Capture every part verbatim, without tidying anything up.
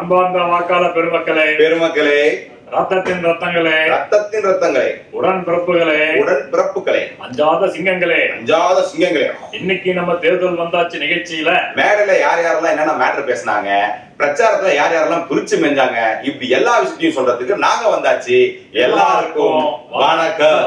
அன்பார்ந்த வாக்காளர் பெருமக்களே பெருமக்களே ரத்தத்தின் ரத்தங்களே ரத்தத்தின் ரத்தங்களே உடன் பிறப்புகளே உடன் பிறப்புகளே அஞ்சாத சிங்கங்களே அஞ்சாத சிங்கங்களே இன்னைக்கு நம்ம தேர்தல் வந்தாச்சு நிகழ்ச்சியில மேடையில யார் யாரெல்லாம் என்னென்ன மேட்டர் பேசினாங்க, பிரச்சாரத்துல யார் யாரெல்லாம் பிரிச்சு மெஞ்சாங்க, இப்படி எல்லா விஷயத்தையும் சொல்றதுக்கு நாங்க வந்தாச்சு. எல்லாருக்கும் வணக்கம்.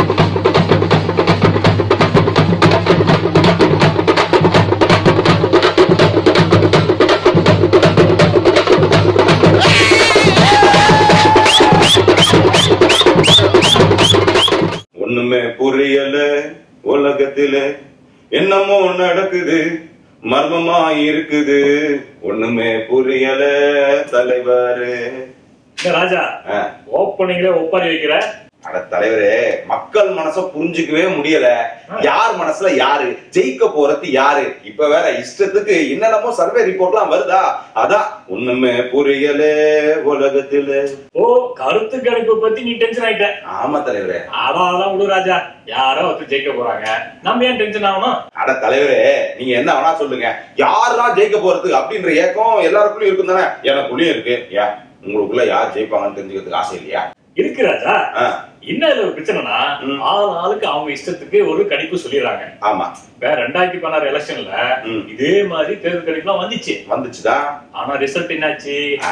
ஒண்ணுமே புரியல உலகத்துல என்னமோ நடக்குது, மர்மமா இருக்குது, ஒண்ணுமே புரியல தலைவரு. ராஜா ஓப்பனிங்ல ஒப்பாரி வைக்கிற அட தலைவரே, மக்கள் மனச புரிஞ்சுக்கவே முடியல. யார் மனசுல யாரு ஜெயிக்க போறது யாரு? இப்ப வேற இஷ்டத்துக்கு என்னென்னமோ சர்வே ரிப்போர்ட் எல்லாம் வருதா? அதான் ஒண்ணுமே புரியல உலகத்துல. ஓ, கருத்து கணிப்பு பத்தி நீ டென்ஷன் ஆயிட்ட? ஆமா தலைவரே. அதான் விடு ராஜா, யாரோ ஒருத்தர் ஜெயிக்க போறாங்க, நம்ம ஏன் டென்ஷன் ஆகணும்? அட தலைவரே, நீங்க என்ன வேணா சொல்லுங்க, யாரெல்லாம் ஜெயிக்க போறது அப்படின்ற ஏக்கம் எல்லாருக்குள்ளயும் இருக்கும் தானே? எனக்குள்ளயும் இருக்கு. ஏன் உங்களுக்குள்ள யார் ஜெயிப்பாங்கன்னு தெரிஞ்சுக்கிறதுக்கு ஆசை இல்லையா? இருக்கு ராஜா. என்ன ஒரு பிரச்சனைனா, ஆள் ஆளுக்கு அவங்க இஷ்டத்துக்கு ஒரு கணிப்பு சொல்லிடுறாங்க. ஆமா, வேற ரெண்டாயிரத்தி பதினாறு எலெக்ஷன்ல இதே மாதிரி தேர்தல் கணிப்பு எல்லாம் வந்துச்சு வந்துச்சுதான். ஆனா ரிசல்ட் என்னாச்சு?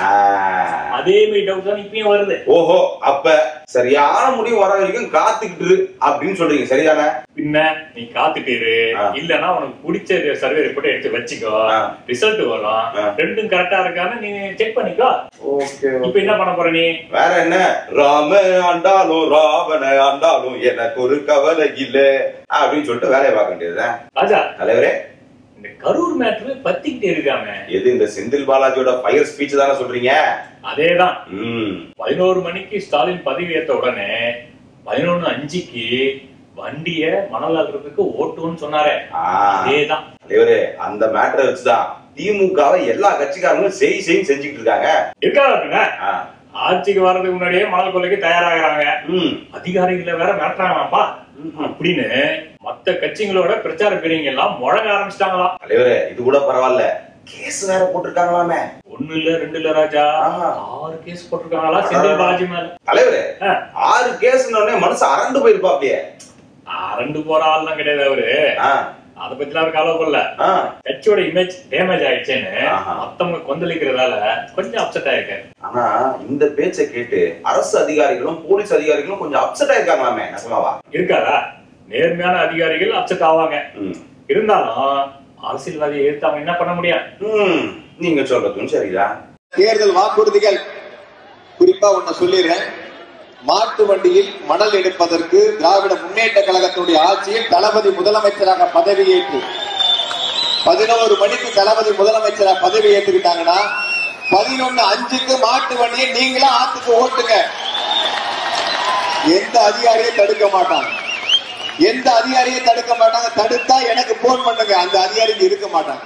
அதே மாதிரி டவுட் தான் இப்பயும் வருது. ஓஹோ, அப்ப சரியான முடிவு வர வரைக்கும் காத்துக்கிட்டு அப்படின்னு சொல்றீங்க, சரிதானே? பின்ன நீ காத்துட்டு இரு, இல்லன்னா உனக்கு பிடிச்ச சர்வே ரிப்போர்ட் எடுத்து வச்சுக்கோ, ரிசல்ட் வரும். ரெண்டும் கரெக்டா இருக்கான்னு நீ செக் பண்ணிக்கோ. ஓகே, இப்ப என்ன பண்ண போற நீ? வேற என்ன, ராம ஆண்டாலும் ராவண ஆண்டாலும் எனக்கு ஒரு கவலை இல்ல அப்படின்னு சொல்லிட்டு வேலையை பார்க்க வேண்டியதுதான். ராஜா தலைவரே, இந்த கரூர் மேட்ரு பத்திக்கிட்டே இருக்காங்க. எது இந்த செந்தில் பாலாஜியோட ஃபயர் ஸ்பீச் தானே சொல்றீங்க? அதேதான். பதினோரு மணிக்கு ஸ்டாலின் பதவி ஏற்ற உடனே பதினொன்னு அஞ்சுக்கு வண்டிய மணல் அள்ளுறதுக்கு ஓட்டுன்னு சொன்னாரே, அதேதான். தலைவரே, அந்த மேட்டரை வச்சுதான் திமுகவை எல்லா கட்சிக்காரங்களும் செய் செய் செஞ்சுக்கிட்டு இருக்காங்க. இருக்காங்க. ஆட்சிக்கு வர்றதுக்கு முன்னாடியே மணல் கொள்ளைக்கு தயாராகிறாங்க. அதிகாரிகளை வேற மிரட்டுறாங்கப்பா அப்படின்னு மத்த கட்சிகளோட பிரச்சார பிரிவுங்க எல்லாம் முழங்க ஆரம்பிச்சிட்டாங்களா? தலைவரே, இது கூட பரவாயில்ல, கேஸ் வேற போட்டிருக்காங்களாமே. ஒண்ணு இல்ல ரெண்டு இல்ல ராஜா, ஆறு கேஸ் போட்டிருக்காங்களா செந்தில் பாலாஜி மேல. தலைவரே, ஆறு கேஸ் மனசு அரண்டு போயிருப்பா. அப்படியே அரண்டு போற ஆள்லாம் கிடையாது அவரு. அத பத்தி எல்லாம் கவலைப்படல. கட்சியோட இமேஜ் டேமேஜ் ஆயிடுச்சேன்னு மத்தவங்க கொந்தளிக்கிறதால கொஞ்சம் அப்செட் ஆயிருக்காரு. ஆனா இந்த பேச்சை கேட்டு அரசு அதிகாரிகளும் போலீஸ் அதிகாரிகளும் கொஞ்சம் அப்செட் ஆயிருக்காங்களாமே, நசமாவா? இருக்காரா? நேர்மையான அதிகாரிகள் அப்செட் ஆவாங்க. இருந்தாலும் அரசியல்வாதியை எடுத்து அவங்க என்ன பண்ண முடியும்? நீங்க சொல்றதும் சரிதான். தேர்தல் வாக்குறுதிகள் குறிப்பா ஒண்ணு சொல்லிடுறேன். மாட்டு வண்டியில் மணல் எடுப்பதற்கு திராவிட முன்னேற்ற கழகத்தினுடைய ஆட்சியில் தளபதி முதலமைச்சராக பதவியேற்று பதினோரு மணிக்கு தளபதி முதலமைச்சராக பதவி ஏற்றுக்கிட்டாங்கன்னா பதினொன்னு அஞ்சுக்கு மாட்டு வண்டியை நீங்களா ஆத்துக்கு ஓட்டுங்க. எந்த அதிகாரியும் தடுக்க மாட்டாங்க. எந்த அதிகாரியும் தடுக்க மாட்டாங்க. தடுத்தா எனக்கு போன் பண்ணுங்க, அந்த அதிகாரிக்கு இருக்க மாட்டாங்க.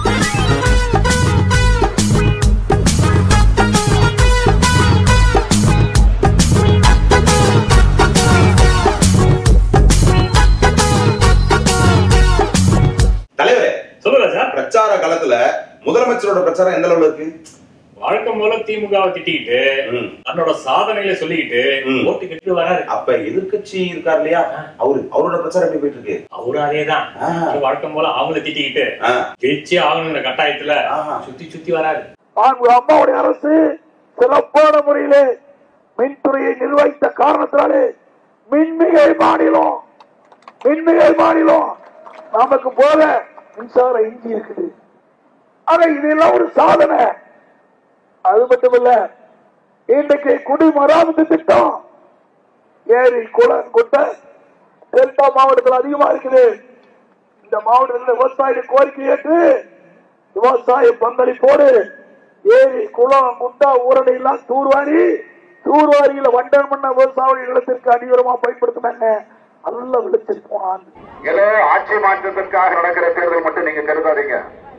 தலைவரே, சொல்லுங்க சார். பிரச்சார காலத்துல முதலமைச்சரோட பிரச்சாரம் எந்த அளவுல இருக்கு? வழக்கம் போல திமுகவை திட்டிக்கிட்டு தன்னோட சாதனைகளை சொல்லிக்கிட்டு ஓட்டு கெட்டு வராரு. அப்ப எதிர்கட்சி இருக்காரு இல்லையா, அவரு அவரோட பிரச்சாரம் எப்படி போயிட்டு இருக்கு? அவரு அதேதான். வழக்கம் போல அவங்கள திட்டிக்கிட்டு ஜெயிச்சே ஆகணுங்கிற கட்டாயத்துல சுத்தி சுத்தி வராரு. அம்மாவுடைய அரசு சிறப்பான முறையிலே மின்துறையை நிர்வகித்த காரணத்தினாலே மின்மிகை மாநிலம் மின்மிகை மாநிலம் நமக்கு போல மின்சார இஞ்சி இருக்குது. ஆனா இதெல்லாம் ஒரு சாதனை. அது மட்டுமல்ல, இன்றைக்கு குடிமராமத்து திட்டம் ஏரி குளம் குட்டை டெல்டா மாவட்டத்தில் அதிகமா இருக்குது. இந்த மாவட்டத்தில் விவசாய கோரிக்கை ஏற்று விவசாய பங்களிப்போடு ஏரி குளம் குட்டா ஊரணி எல்லாம் தூர்வாரி தூர்வாரியில வண்டல் மண்ண விவசாய நிலத்திற்கு அடிவரமா பயன்படுத்தினாங்க. நல்ல விளைச்சல் போனான். ஆட்சி மாற்றத்திற்காக நடக்கிற தேர்தல் மட்டும் நீங்க கருதாதீங்க.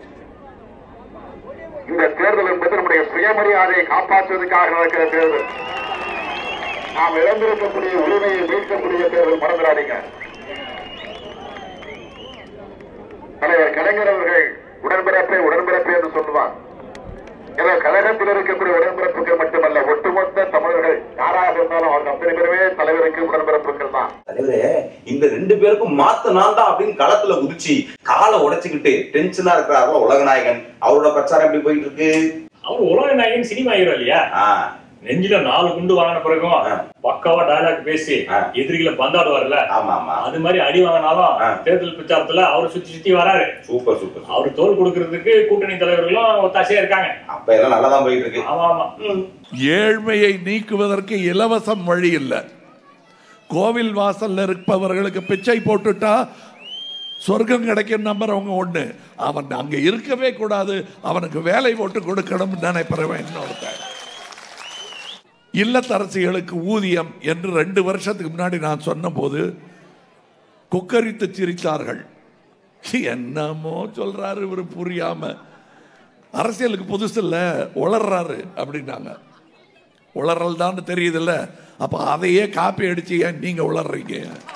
இந்த தேர்தல் என்பது நம்முடைய சுயமரியாதையை காப்பாற்றுவதற்காக நடக்கிற தேர்தல். நாம் இழந்திருக்கக்கூடிய உரிமையை மீட்கக்கூடிய தேர்தல், மறந்துடாதீங்க. தலைவர் கலைஞர் அவர்கள் உடன்பிறப்பை உடன்பிறப்பை என்று சொல்லுவார். கழகத்தில் இருக்கக்கூடிய உடன்பிறப்புகள் மட்டுமல்ல, ஒட்டுமொத்த தமிழர்கள் யாராக இருந்தாலும் அவங்க அத்தனை பேருமே தலைவருக்கு உடன்பிறப்புகள் தான். தலைவரே, இந்த ரெண்டு பேருக்கும் மாத்த நான் தான் அப்படின்னு களத்துல குதிச்சு காலை உடைச்சுக்கிட்டு டென்ஷனா இருக்கிறாரோ உலகநாயகன். அவரோட பிரச்சாரம் எப்படி போயிட்டு இருக்கு? அவர் உலகநாயகன் சினிமா ஹீரோ இல்லையா? நெஞ்சில நாலு குண்டு வாங்கின பிறகும் பக்காவா டயலாக் பேசி எதிரிகளை பந்தாடுவார்ல, அது மாதிரி அடி வாங்கினாலும் தேர்தல் பிரச்சாரத்துல அவர் சுத்தி சுத்தி வராரு. Super super. அவர் தோல் கொடுக்கறதுக்கு கூட்டணி தலைவர்களும் ஒத்தாசையா இருக்காங்க. அப்ப எல்லாம் நல்லாதான் போயிட்டு இருக்கு. ஆமா ஆமா. ஏழ்மையை நீக்குவதற்கு இலவசம் வழி இல்ல. கோவில் வாசல்ல இருப்பவர்களுக்கு பிச்சை போட்டுட்டா சொர்க்கம் கிடைக்கும் நம்புறவங்க ஒண்ணு. அவன் அங்க இருக்கவே கூடாது, அவனுக்கு வேலை போட்டு கொடுக்கணும் நினைப்பறவன் இன்னொருத்தன். இல்லத்தரசிகளுக்கு ஊதியம் என்று ரெண்டு வருஷத்துக்கு முன்னாடி நான் சொன்ன போது கொக்கரித்து சிரித்தார்கள். என்னமோ சொல்றாரு இவரு புரியாம, அரசியலுக்கு புதுசு இல்ல உளர்றாரு அப்படின்னாங்க. உளறல் தான் தெரியுது இல்ல, அப்ப அதையே காப்பி அடிச்சு ஏன் நீங்க உளர்றீங்க?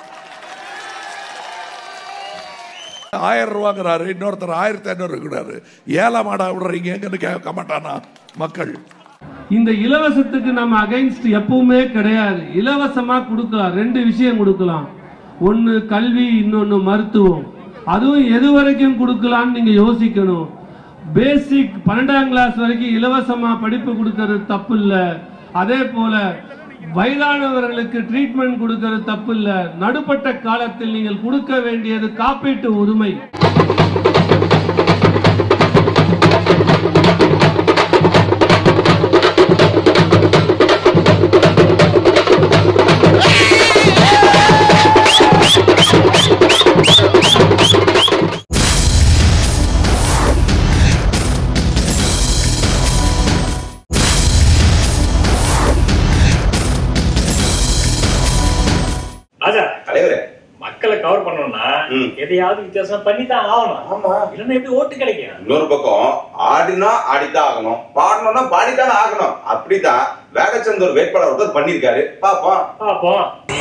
ஆயிரம் ரூபாங்கிறாரு, இன்னொருத்தர் ஆயிரத்தி ஐநூறு இருக்கிறாரு. ஏழாமாடா விடுறீங்கன்னு கேட்க மாட்டானா மக்கள்? இந்த இலவசத்துக்கு நம்ம அகைன்ஸ்ட் எப்பவுமே கிடையாது. இலவசமா கொடுக்கலாம், ரெண்டு விஷயம் கொடுக்கலாம். ஒன்னு கல்வி, இன்னொன்னு மருத்துவம். அதுவும் எது வரைக்கும் கொடுக்கலாம்னு நீங்க யோசிக்கணும். பேசிக் பன்னெண்டாம் கிளாஸ் வரைக்கும் இலவசமா படிப்பு கொடுக்கறது தப்பு இல்ல. அதே போல வயதானவர்களுக்கு ட்ரீட்மெண்ட் கொடுக்கறது தப்பு இல்ல. நடுப்பட்ட காலத்தில் நீங்கள் கொடுக்க வேண்டியது காப்பீட்டு உரிமை. மக்களை கவர் பண்ணணும்னா எதையாவது வித்தியாசம் பண்ணிதான் ஆகணும். ஆமா, இல்லன்னா எப்படி ஓட்டு கிடைக்கும்? இன்னொரு பக்கம் ஆடினா ஆடிதான் ஆகணும், பாடணும்னா பாடித்தானே ஆகணும். அப்படிதான் வேகச்சந்தர் வேட்பாளர் ஒருத்தர் பண்ணிருக்காரு. பாப்போம் பாப்போம்.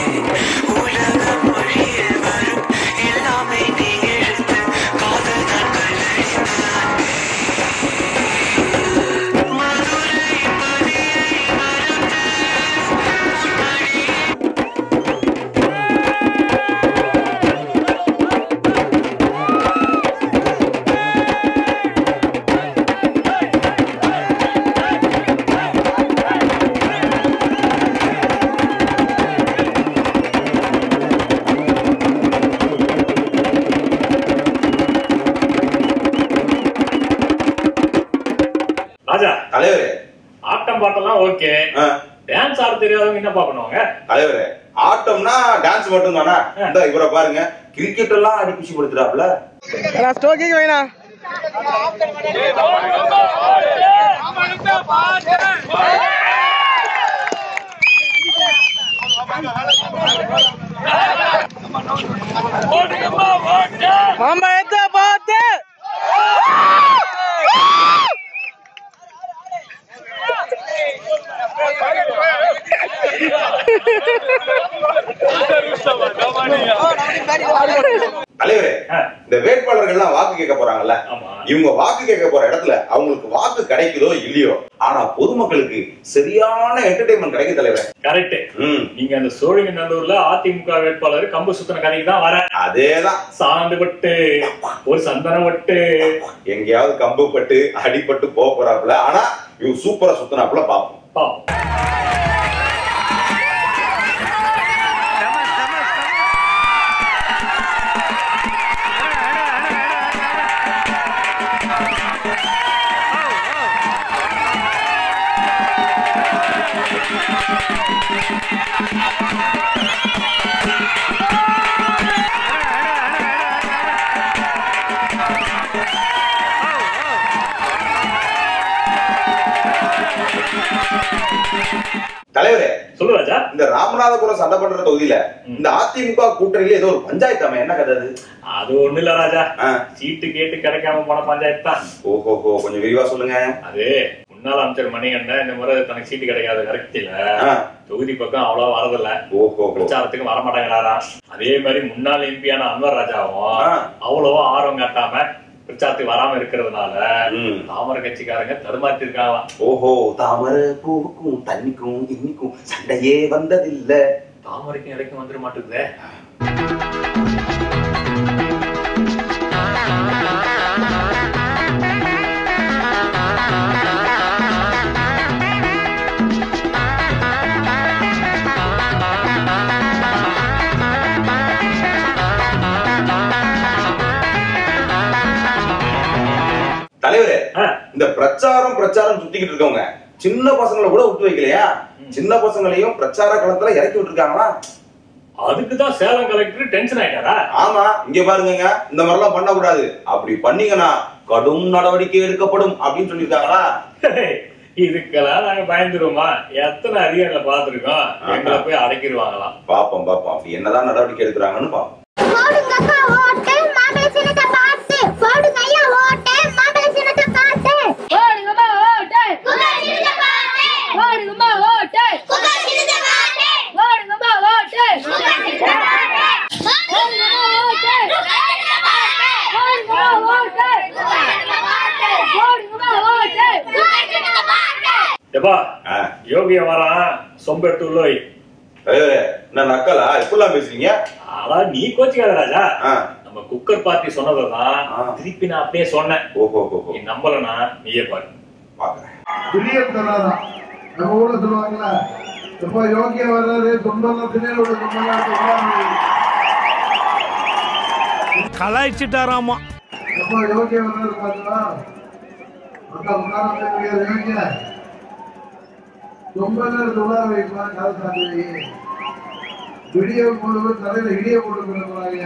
தலைவரே, ஆட்டம் பாட்டெல்லாம் ஓகே, டான்ஸ் ஆட தெரியாதவங்க என்ன பண்ணுவாங்க? தலைவரே, ஆட்டம்னா டான்ஸ் மட்டும் தானா? இந்த இவரை பாருங்க, கிரிக்கெட் எல்லாம் அடி பிடிச்சி கொடுத்துறாப்ல. தலைவரே, இந்த வேட்பாளர்கள் வாக்கு கேட்க போறாங்கல்ல, இவங்க வாக்கு கேட்க போற இடத்துல அவங்களுக்கு வாக்கு கிடைக்குதோ இல்லையோ, ஆனா பொதுமக்களுக்கு சரியான என்டர்டைன்மெண்ட் கிடைக்கும் தலைவர். கரெக்ட். நீங்க அந்த சோழிங்கநல்லூர்ல அதிமுக வேட்பாளர் கம்பு சுத்தன கதைக்கு தான் வர. அதேதான், சாந்து பட்டு ஒரு சந்தன பட்டு எங்கேயாவது கம்பு பட்டு அடிப்பட்டு போக போறாப்புல. ஆனா இவங்க சூப்பரா சுத்தனாப்புல பாப்போம் பாப்போம். தலைவரே, சொல்லு ராஜா. இந்த ராமநாதபுரம் சட்டமன்ற தொகுதியில இந்த அதிமுக கூட்டணியில ஏதோ ஒரு பஞ்சாயத்து அமைய, என்ன கதை அது? அது ஒண்ணு இல்ல ராஜா, சீட்டு கேட்டு கிடைக்காம போன பஞ்சாயத்து தான். ஓஹோ, கொஞ்சம் விரிவா சொல்லுங்க. அது முன்னாள் அமைச்சர் மணிகண்டன் இந்த முறை தனக்கு சீட்டு கிடைக்காத கரெக்டில தொகுதி பக்கம் அவ்வளவா வரதில்ல, பிரச்சாரத்துக்கு வரமாட்டேங்கிறாராம். அதே மாதிரி முன்னாள் எம்பியான அன்வர் ராஜாவும் அவ்வளவா ஆர்வம் காட்டாம பிரச்சாரத்துக்கு வராம இருக்கிறதுனால தாமரை கட்சிக்காரங்க தடுமாற்றி இருக்காங்க. ஓஹோ, தாமரை பூவுக்கும் தண்ணிக்கும் இன்னிக்கும் சண்டையே வந்ததில்லை, தாமரைக்கும் இடைக்கும் வந்துட மாட்டேங்குதே. தலைவரே, இந்த பிரச்சாரம் பிரச்சாரம் சுத்திக்கிட்டு இருக்கவங்க சின்ன பசங்களை கூட விட்டு வைக்கலையா? சின்ன பசங்களையும் பிரச்சார களத்துல இறக்கி விட்டுருக்காங்களா? அதுக்குதான் சேலம் கலெக்டர் டென்ஷன் ஆயிட்டாரா? ஆமா, இங்க பாருங்க, இந்த மாதிரி எல்லாம் பண்ண கூடாது, அப்படி பண்ணீங்கன்னா கடும் நடவடிக்கை எடுக்கப்படும் அப்படின்னு சொல்லிருக்காங்களா? இதுக்கெல்லாம் நாங்க பயந்துருவோமா? எத்தனை அதிகாரிகளை பாத்துருக்கோம், எங்களை போய் அடக்கிடுவாங்களாம். பாப்போம் பாப்போம், அப்படி என்னதான் நடவடிக்கை எடுக்கிறாங்கன்னு பாப்போம். யோகிய வரான் சொம்பெட்டு உள்ளோய். நான் நக்கலா இப்பெல்லாம் பேசுறீங்க? ஆனா நீ கோச்சிக்காத ராஜா, நம்ம குக்கர் பார்ட்டி சொன்னதான் திருப்பி நான் அப்படியே சொன்னேன். ஓஹோ, நீ நம்பலனா நீயே பாரு. பாக்குறேன். நம்ம ஊர்ல சொல்லுவாங்களா, எப்ப யோகியா வர்றாரு சொந்தம் பின்னாடி கலாய்ச்சிட்டாராமா. எப்ப யோகியா வர்றாரு பாத்தீங்களா, யோகியா ரொம்ப நேரம் தொழிலாளர் வைக்கலாம், கால சாமி விடிய போடுவது தலையில இடிய போட்டுக்கிறாங்க.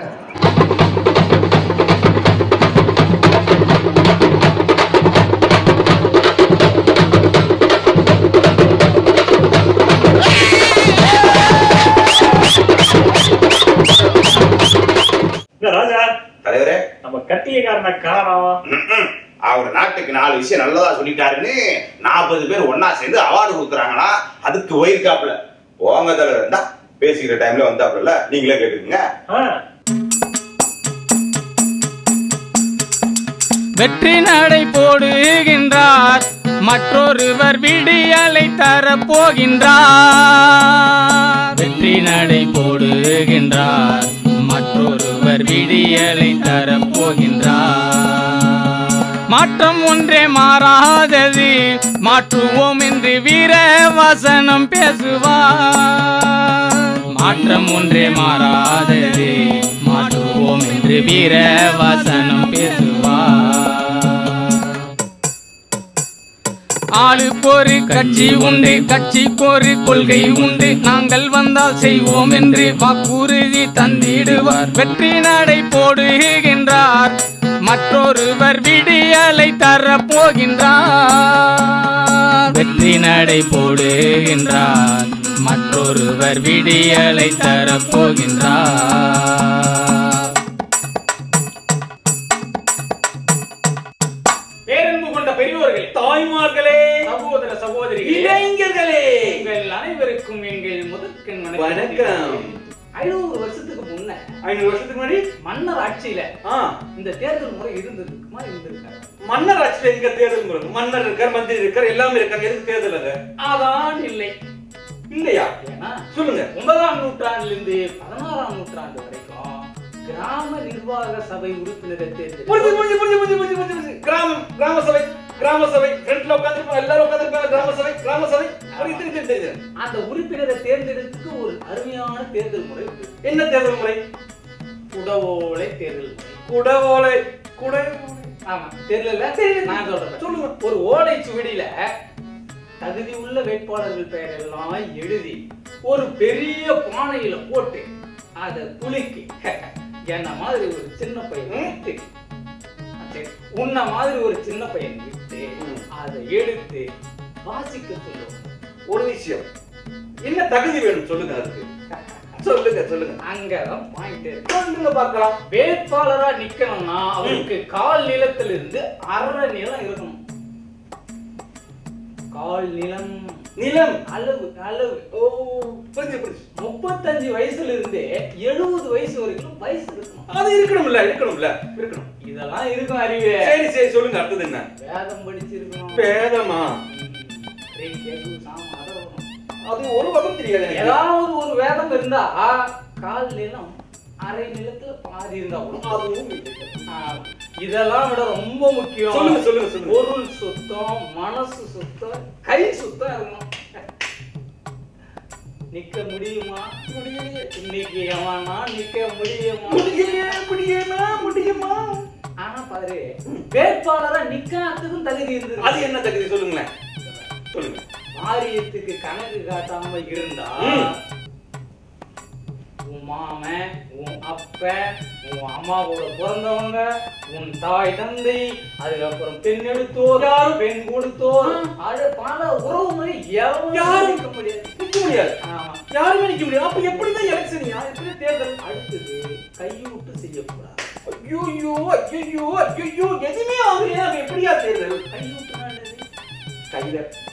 ராஜா தலைவரே, நம்ம கட்டியக்காரன காரணம் அவர் நாட்டுக்கு நாலு விஷயம் நல்லதா சொல்லிட்டாருன்னு நாற்பது பேர் ஒன்னா சேர்ந்து அவார்டு கொடுக்குறாங்களா, அதுக்கு போயிருக்காப்ல. போங்க தலைவர், தான் பேசிக்கிற டைம்ல வந்தாப்ல, நீங்களே கேட்டுக்கங்க. வெற்றி நடை போடுகின்றார், மற்றொருவர் விடியலை தரப்போகின்றார். வெற்றி நடை போடுகின்றார், மற்றொருவர் விடியலை தரப்போகின்றார். மாற்றம் ஒன்றே மாறாதது, மாற்றுவோம் என்று வீர வசனம் பேசுவார். மாற்றம் ஒன்றே மாறாதது, மாற்றுவோம் என்று வீர வசனம் பேசுவார். ஆளுக்கு ஒரு கட்சி உண்டு, கட்சிக்கு ஒரு கொள்கை உண்டு, நாங்கள் வந்தால் செய்வோம் என்று வாக்குறுதி தந்திடுவார். வெற்றி நடை போடுகின்றார், மற்றொருவர் விடியலை தரப்போகின்றார். வெற்றி நடை போடுகின்றார், மற்றொருவர் விடியலை தரப்போகின்றார். பேரன்பு கொண்ட பெரியோர்களே, தாய்மார்களே, சகோதர சகோதரிகளே, இளைஞர்களே, உங்கள் அனைவருக்கும் எங்கள் முதற்கண் வணக்கம். ஐநூறு வருஷத்துக்கு முன்ன ஐநூறு வருஷத்துக்கு முன்னாடி மன்னர் ஆட்சியில இந்த தேர்தல் முறை இருந்திருக்குமா? இருந்திருக்காரு. மன்னர் ஆட்சியில எங்க தேர்தல் முறை? மன்னர் இருக்கார், மந்திரி இருக்கார், எல்லாமே இருக்காங்க. எதுக்கு தேர்தல்? அது அதான் இல்லை. இல்லையா? ஏன்னா சொல்லுங்க, ஒன்பதாம் நூற்றாண்டுல இருந்து பதினாறாம் நூற்றாண்டு வரைக்கும் கிராம நிர்வாக சபை உறுப்பினரை தேர்தல். கிராமம் கிராம சபை கிராம சபை ஃப்ரண்ட்ல உட்கார்ந்திருப்பாங்க, எல்லாரும் உட்கார்ந்திருப்பாங்க. கிராம சபை கிராம சபை அந்த உறுப்பினரை தேர்ந்தெடுக்க ஒரு அருமையான தேர்தல் முறை. என்ன தேர்தல் முறை? குடவோலை தேர்தல் முறை. குடவோலை குடவோலை ஆமா, தேர்தல்ல நான் சொல்றேன், சொல்லுங்க. ஒரு ஓலை சுவடியில தகுதி உள்ள வேட்பாளர்கள் பெயர் எல்லாம் எழுதி ஒரு பெரிய பானையில போட்டு அதை குலுக்கி என்ன மாதிரி ஒரு சின்ன பையன் விட்டு உன்ன மாதிரி ஒரு சின்ன பையன் விட்டு அதை எடுத்து வாசிக்க சொல்லுவோம். ஒரு விஷயம், என்ன தகுதி வேணும் சொல்லுங்க, அதுக்கு சொல்லுங்க சொல்லுங்க. அங்கதான் பாயிண்ட் சொல்லுங்க பார்க்கலாம். வேட்பாளரா நிக்கணும்னா அவருக்கு கால் நிலத்துல இருந்து அரை நிலம் இருக்கணும். கால் நிலம் நிலம் அளவு அளவு ஓ புரிஞ்சு புரிஞ்சு. முப்பத்தஞ்சு வயசுல இருந்தே எழுபது வயசு வரைக்கும் வயசு இருக்கணும். அது இருக்கணும்ல இருக்கணும்ல இருக்கணும். இத இதெல்லாம் இருக்கும் அறிவு. சரி சரி சொல்லுங்க, அடுத்தது என்ன? வேதம் படிச்சிருக்கணும். வேதமா? அது ஒரு வகம் தெரியாது. ஏதாவது ஒரு வேதம் இருந்தா கால் நிலம் அரை நிலத்துல பாதி இருந்தா கூட அதுவும் இதெல்லாம் விட ரொம்ப முக்கியம். சொல்லுங்க சொல்லுங்க சொல்லுங்க. பொருள் சுத்தம், மனசு சுத்தம், கை சுத்தம் இருக்கணும். நிக்க முடியுமா? முடியலையே. இன்னைக்கு எவனா நிக்க முடியுமா? முடியலையே. முடியுமா? முடியுமா? ஆனா பாரு, வேட்பாளரா நிக்கிறதுக்கும் தகுதி இருந்தது. அது என்ன தகுதி சொல்லுங்களேன், சொல்லுங்க. மாரியத்துக்கு கணக்கு காட்டாம இருந்தா உன் மாமன், உன் அப்ப, உன் அம்மாவோட பிறந்தவங்க, உன் தாய் தந்தை, அதுக்கப்புறம் பெண் எடுத்தோர், யாரும் பெண் கொடுத்தோர், அது பல உறவு முறை யாரும் நிக்க முடியாது. நிக்க முடியாது. யாருமே நிக்க முடியாது. அப்ப எப்படிதான் எலெக்ஷன், எப்படி தேர்தல்? அடுத்தது கையூட்டு செய்யக்கூடாது. ஐயோ ஐயோ ஐயோ எதுவுமே ஆகலையா? எப்படியா தேர்தல்? கையூட்டு கையில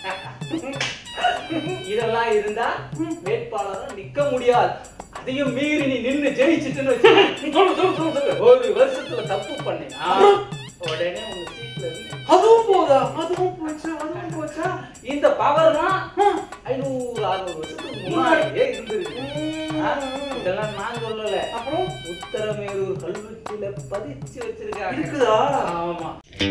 இதெல்லாம் இருந்தா வேட்பாளரும் நிக்க முடியாது. அதையும் மீறி நீ நின்னு ஜெயிச்சுட்டுன்னு வச்சு ஒரு வருஷத்துல தப்பு பண்ணினா உடனே உங்க சீட்ல இருந்து அதுவும் போதா? அதுவும் போச்சா? அதுவும் போச்சா? இந்த பவர்னா ஐநூறு அறுநூறு வருஷத்துக்கு முன்னாடியே இருந்திருக்கு. இதெல்லாம் நான் சொல்லல. அப்புறம் உத்தரமேரூர் கல்வெட்டுல பதிச்சு வச்சிருக்காங்க. இருக்குதா? ஆமா.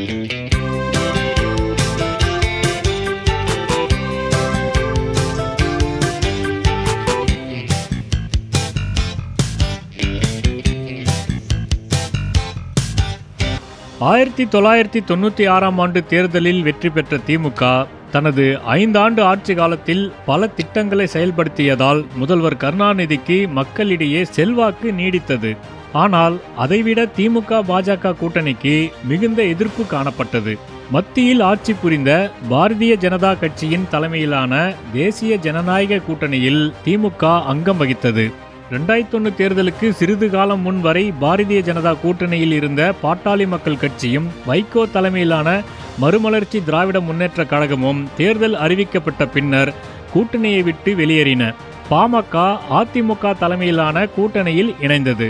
ஆயிரத்தி தொள்ளாயிரத்தி தொண்ணூற்றி ஆறாம் ஆண்டு தேர்தலில் வெற்றி பெற்ற திமுக தனது ஐந்தாண்டு ஆட்சி காலத்தில் பல திட்டங்களை செயல்படுத்தியதால் முதல்வர் கருணாநிதிக்கு மக்களிடையே செல்வாக்கு நீடித்தது. ஆனால் அதைவிட திமுக பாஜக கூட்டணிக்கு மிகுந்த எதிர்ப்பு காணப்பட்டது. மத்தியில் ஆட்சி புரிந்த பாரதிய ஜனதா கட்சியின் தலைமையிலான தேசிய ஜனநாயக கூட்டணியில் திமுக அங்கம் வகித்தது. ரெண்டாயிரத்தி ஒன்று தேர்தலுக்கு சிறிது காலம் முன் வரை பாரதிய ஜனதா கூட்டணியில் இருந்த பாட்டாளி மக்கள் கட்சியும் வைகோ தலைமையிலான மறுமலர்ச்சி திராவிட முன்னேற்ற கழகமும் தேர்தல் அறிவிக்கப்பட்ட பின்னர் கூட்டணியை விட்டு வெளியேறின. பாமக அதிமுக தலைமையிலான கூட்டணியில் இணைந்தது.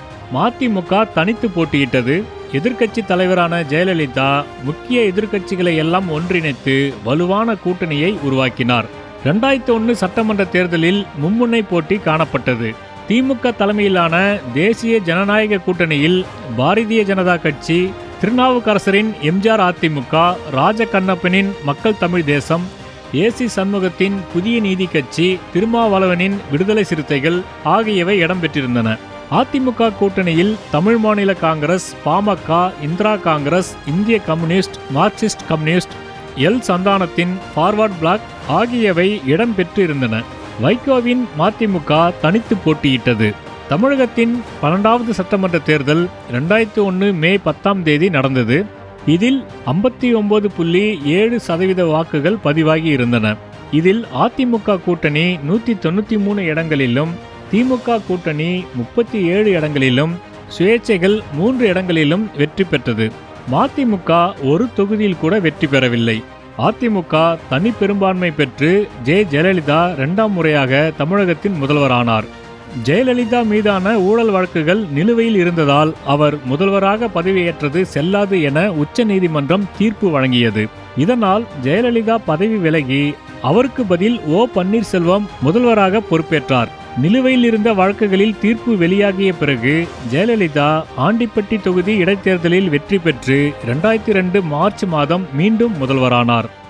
மதிமுக தனித்து போட்டியிட்டது. எதிர்க்கட்சி தலைவரான ஜெயலலிதா முக்கிய எதிர்க்கட்சிகளை எல்லாம் ஒன்றிணைத்து வலுவான கூட்டணியை உருவாக்கினார். ரெண்டாயிரத்தி ஒன்று சட்டமன்ற தேர்தலில் மும்முனை போட்டி காணப்பட்டது. திமுக தலைமையிலான தேசிய ஜனநாயக கூட்டணியில் பாரதிய ஜனதா கட்சி, திருநாவுக்கரசரின் எம்ஜிஆர் அதிமுக, ராஜகண்ணப்பனின் மக்கள் தமிழ் தேசம், ஏசி சண்முகத்தின் புதிய நீதி கட்சி, திருமாவளவனின் விடுதலை சிறுத்தைகள் ஆகியவை இடம்பெற்றிருந்தன. அதிமுக கூட்டணியில் தமிழ் மாநில காங்கிரஸ், பாமக, இந்திரா காங்கிரஸ், இந்திய கம்யூனிஸ்ட், மார்க்சிஸ்ட் கம்யூனிஸ்ட், எல் சந்தானத்தின் ஃபார்வர்ட் பிளாக் ஆகியவை இடம்பெற்று இருந்தன. வைகோவின் மதிமுக தனித்து போட்டியிட்டது. தமிழகத்தின் பன்னெண்டாவது சட்டமன்ற தேர்தல் ரெண்டாயிரத்தி ஒன்று மே பத்தாம் தேதி நடந்தது. இதில் ஐம்பத்தி ஒன்பது புள்ளி ஏழு சதவீத வாக்குகள் பதிவாகி இருந்தன. இதில் அதிமுக கூட்டணி நூற்றி தொண்ணூற்றி மூணு இடங்களிலும், திமுக கூட்டணி முப்பத்தி ஏழு இடங்களிலும், சுயேட்சைகள் மூன்று இடங்களிலும் வெற்றி பெற்றது. மதிமுக ஒரு தொகுதியில் கூட வெற்றி பெறவில்லை. அதிமுக தனி பெரும்பான்மை பெற்று ஜெ ஜெயலலிதா இரண்டாம் முறையாக தமிழகத்தின் முதல்வரானார். ஜெயலலிதா மீதான ஊழல் வழக்குகள் நிலுவையில் இருந்ததால் அவர் முதல்வராக பதவியேற்றது செல்லாது என உச்ச நீதிமன்றம் தீர்ப்பு வழங்கியது. இதனால் ஜெயலலிதா பதவி விலகி அவருக்கு பதில் ஓ பன்னீர்செல்வம் முதல்வராக பொறுப்பேற்றார். நிலுவையில் இருந்த வழக்குகளில் தீர்ப்பு வெளியாகிய பிறகு ஜெயலலிதா ஆண்டிப்பட்டி தொகுதி இடைத்தேர்தலில் வெற்றி பெற்று இரண்டாயிரத்தி ரெண்டு மார்ச் மாதம் மீண்டும் முதல்வரானார்.